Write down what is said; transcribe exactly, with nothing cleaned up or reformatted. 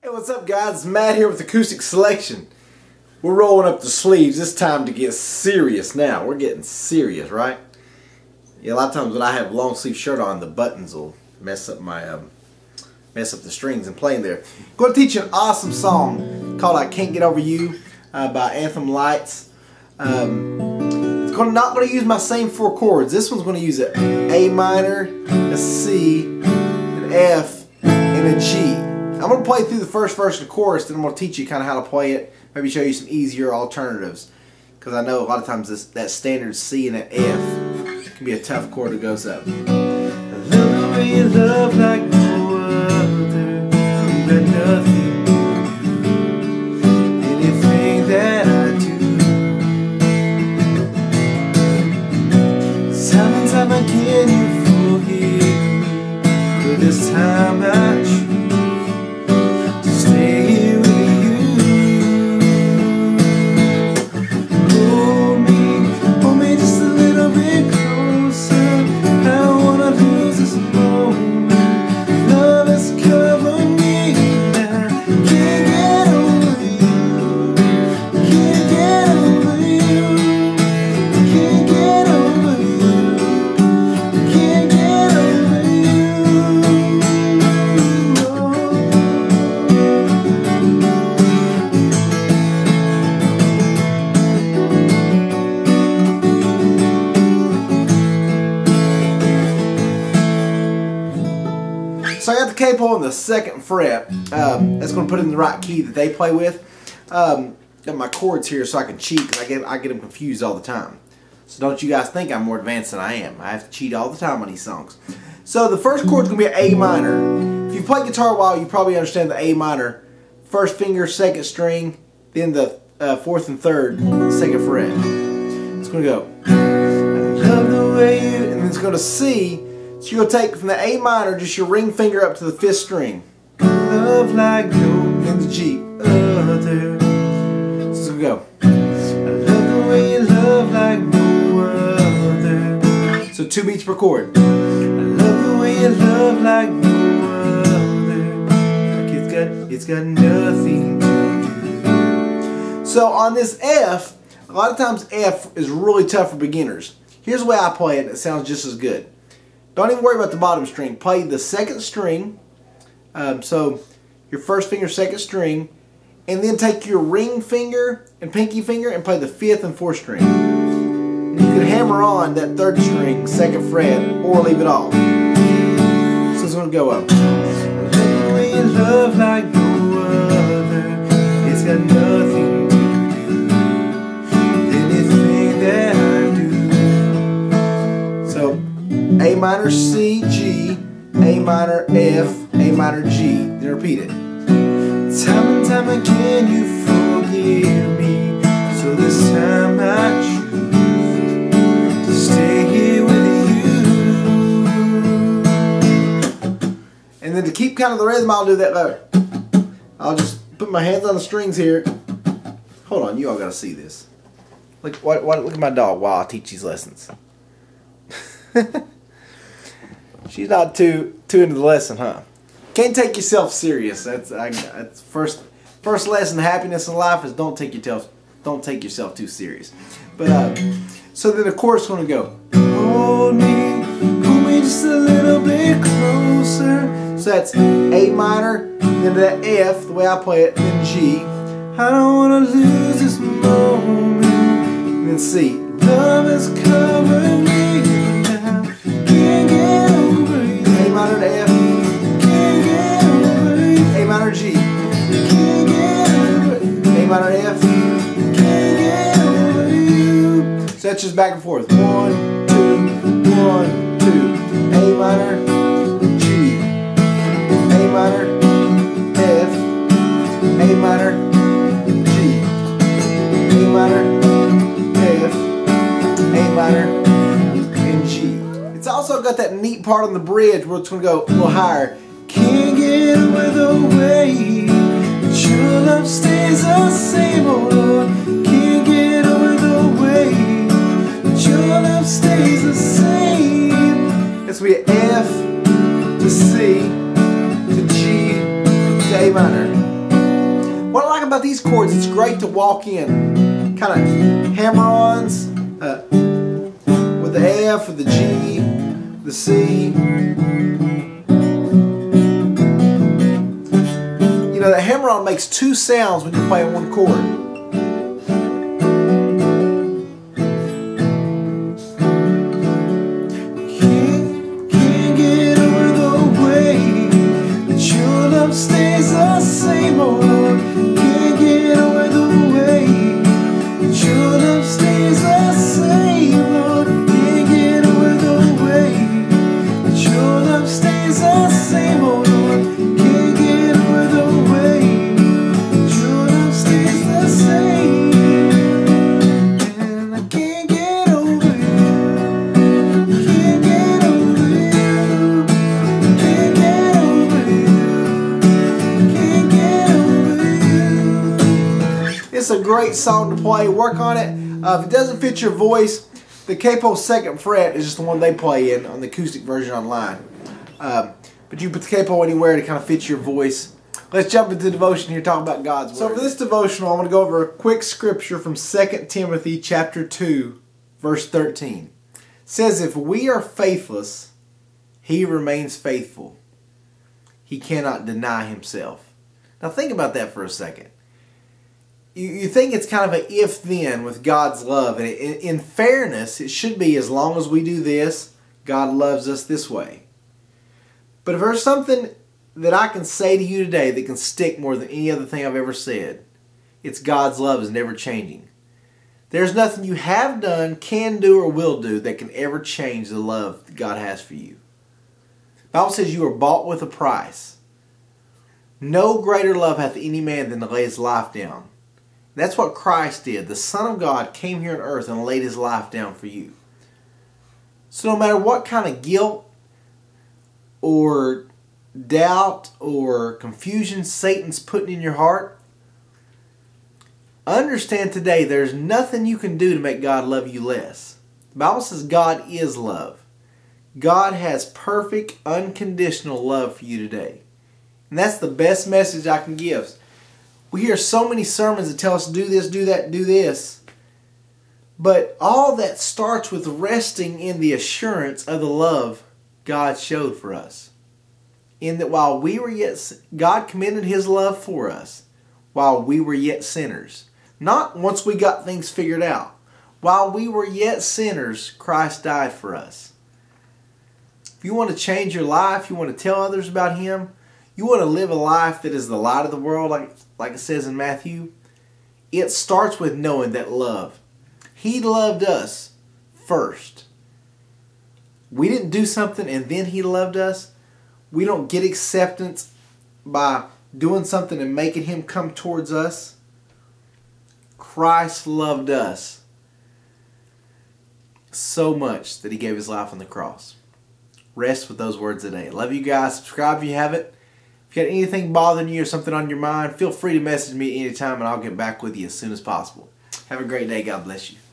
Hey, what's up guys? It's Matt here with Acoustic Selection. We're rolling up the sleeves. It's time to get serious now. We're getting serious, right? Yeah, a lot of times when I have a long sleeve shirt on, the buttons will mess up my um, mess up the strings and playing there. I'm going to teach you an awesome song called I Can't Get Over You uh, by Anthem Lights. Um, it's gonna, not going to use my same four chords. This one's going to use an A minor, a C, an F, and a G. I'm going to play through the first verse and the chorus, then I'm going to teach you kind of how to play it, maybe show you some easier alternatives. Because I know a lot of times this, that standard C and that F can be a tough chord that goes up. I love the way you love like no other. You got nothing to do. Anything that I do. Time and time again you forgive me. But this time I choose. So I got the capo on the second fret. Um, that's going to put it in the right key that they play with. Um, got my chords here so I can cheat because I get I get them confused all the time. So don't you guys think I'm more advanced than I am. I have to cheat all the time on these songs. So the first chord's going to be an A minor. If you play guitar a while, you probably understand the A minor. First finger, second string, then the uh, fourth and third, second fret. It's going to go. I love the way you, and then it's going to C. So you're going to take from the A minor, just your ring finger up to the fifth string. Love like no, and the G. Other. So it's going to go. I love the way you love like no other. So two beats per chord. I love the way you love like no other. Like it's got, it's got nothing to do. So on this F, a lot of times F is really tough for beginners. Here's the way I play it, it sounds just as good. Don't even worry about the bottom string. Play the second string, um, so your first finger, second string, and then take your ring finger and pinky finger and play the fifth and fourth string. And you can hammer on that third string, second fret, or leave it off. So it's going to go up. I love the way you love like no other. It's got nothing to do with anything that I do. So A minor, C, G, A minor, F, A minor, G. Then repeat it. Time and time again you forgive me. So this time I choose to stay here with you. And then to keep kind of the rhythm, I'll do that better. I'll just put my hands on the strings here. Hold on, you all gotta see this. Look, what, what, look at my dog while I teach these lessons. She's not too too into the lesson, huh? Can't take yourself serious. That's I, that's first first lesson. Happiness in life is don't take yourself don't take yourself too serious. But uh, so then the chorus is gonna go. Hold me, hold me just a little bit closer. So that's A minor, then that F, the way I play it, then G. I don't wanna lose this moment. And then C. Love has covered me now. Can't get over you. A minor to F. Can't get over you. A minor G. Can't get over you. A minor to F. Can't get over you. So that's just back and forth. One, two, one, two. A minor, G. A minor, F. A minor, G. A minor, F. A minor, and G. It's also got that neat part on the bridge where it's going to go a little higher. Can't get away the way that your love stays the same, oh Lord. Can't get over the way that your love stays the same. It's going to be an F to C to G to A minor. What I like about these chords, it's great to walk in kind of hammer-ons uh, with the F, with the G, the C. You know, the hammer-on makes two sounds when you play one chord. Stays the same old. Can't get over the way that your love stays the same old. Can't get over the way that your love stays the same old. Can't get over the way that your love stays the same. And I can't get over you. Can't get over you. Can't get over you. It's a great song to play. Work on it. Uh, if it doesn't fit your voice, the capo second fret is just the one they play in on the acoustic version online. Um, but you put the capo anywhere to kind of fit your voice. Let's jump into the devotion here, talk about God's Word. So for this devotional, I'm going to go over a quick scripture from Second Timothy chapter two, verse thirteen. It says, if we are faithless, He remains faithful. He cannot deny Himself. Now think about that for a second. You, you think it's kind of an if-then with God's love. And in, in fairness, it should be as long as we do this, God loves us this way. But if there's something that I can say to you today that can stick more than any other thing I've ever said, it's God's love is never changing. There's nothing you have done, can do, or will do that can ever change the love that God has for you. The Bible says you are bought with a price. No greater love hath any man than to lay his life down. That's what Christ did. The Son of God came here on earth and laid His life down for you. So no matter what kind of guilt or doubt or confusion Satan's putting in your heart, understand today there's nothing you can do to make God love you less. The Bible says God is love. God has perfect, unconditional love for you today. And that's the best message I can give. We hear so many sermons that tell us to do this, do that, do this. But all that starts with resting in the assurance of the love God showed for us. In that while we were yet, God commended His love for us while we were yet sinners. Not once we got things figured out. While we were yet sinners, Christ died for us. If you want to change your life, you want to tell others about Him, you want to live a life that is the light of the world, like, like it says in Matthew, it starts with knowing that love. He loved us first. We didn't do something and then He loved us. We don't get acceptance by doing something and making Him come towards us. Christ loved us so much that He gave His life on the cross. Rest with those words today. Love you guys. Subscribe if you haven't. If you got anything bothering you or something on your mind, feel free to message me anytime and I'll get back with you as soon as possible. Have a great day. God bless you.